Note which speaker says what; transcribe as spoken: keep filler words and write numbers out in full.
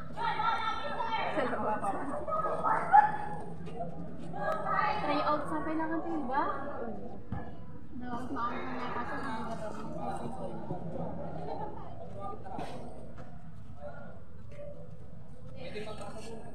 Speaker 1: Try out sa kailangan ito, diba? Dapat maamit na nga kasi hindi ka ito.